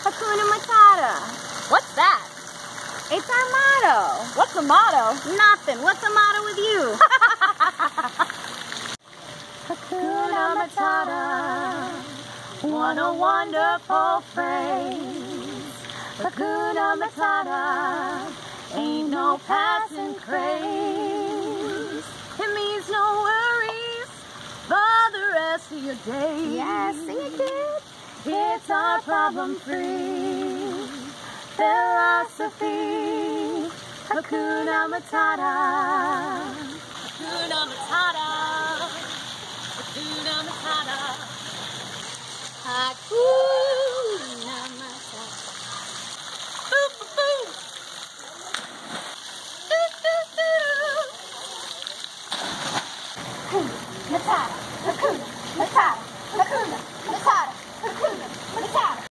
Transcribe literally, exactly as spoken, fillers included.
Hakuna Matata. What's that? It's our motto. What's the motto? Nothing. What's the matter with you? Hakuna Matata. What a wonderful phrase. Hakuna Matata. Ain't no passing craze. It means no worries for the rest of your days. Yeah, sing it, kid. It's our problem-free philosophy. Hakuna Matata. Hakuna Matata. Hakuna Matata. Hakuna Matata. Boo, boo, boo. Doo, doo, doo. Hakuna Matata. Hakuna Matata. Hakuna Matata. Hakuna